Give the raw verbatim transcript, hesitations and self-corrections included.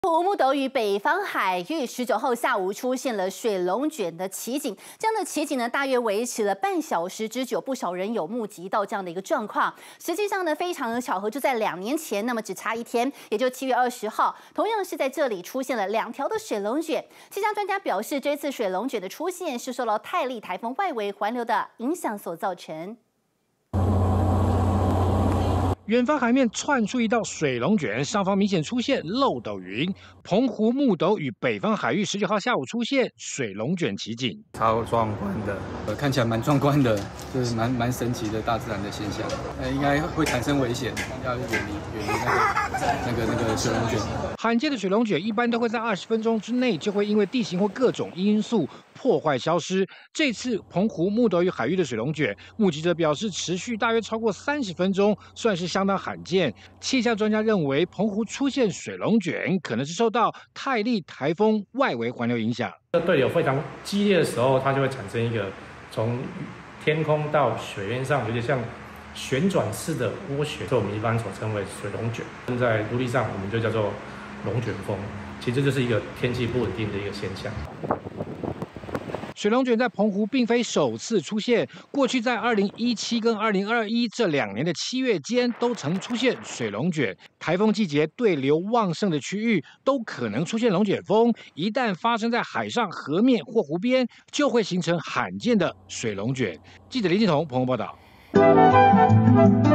乌木斗与北方海域十九号下午出现了水龙卷的奇景，这样的奇景呢，大约维持了半小时之久，不少人有目击到这样的一个状况。实际上呢，非常的巧合，就在两年前，那么只差一天，也就七月二十号，同样是在这里出现了两条的水龙卷。气象专家表示，这次水龙卷的出现是受到泰利台风外围环流的影响所造成。 远方海面窜出一道水龙卷，上方明显出现漏斗云。澎湖木斗与北方海域十九号下午出现水龙卷奇景， 超壮观的，呃，看起来蛮壮观的，就是蛮蛮神奇的大自然的现象。呃，应该会产生危险，要远离远离那个那个那个水龙卷。 罕见的水龙卷一般都会在二十分钟之内就会因为地形或各种因素破坏消失。这次澎湖木斗与海域的水龙卷，目击者表示持续大约超过三十分钟，算是相当罕见。气象专家认为，澎湖出现水龙卷，可能是受到泰利台风外围环流影响。 这对流非常激烈的时候，它就会产生一个从天空到水面上有点像旋转式的涡旋，这我们一般所称为水龙卷。在陆地上，我们就叫做龙卷风。其实这就是一个天气不稳定的一个现象。 水龙卷在澎湖并非首次出现，过去在二零一七跟二零二一这两年的七月间都曾出现水龙卷。台风季节对流旺盛的区域都可能出现龙卷风，一旦发生在海上、河面或湖边，就会形成罕见的水龙卷。记者林敬彤澎湖报道。